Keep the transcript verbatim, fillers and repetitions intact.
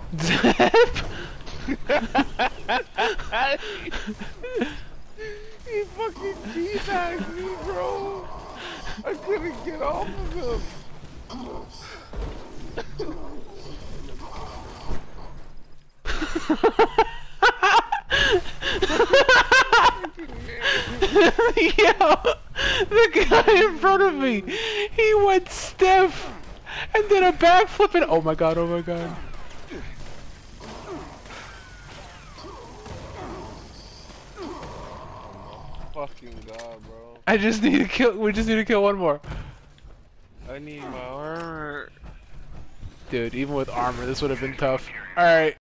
Zep? He fucking teabagged me, bro. I couldn't get off of him. Yo, the guy in front of me, he went stiff and did a backflip and oh my god, oh my god. Fucking god, bro. I just need to kill, we just need to kill one more. I need my armor. Dude, even with armor, this would have been tough. Alright.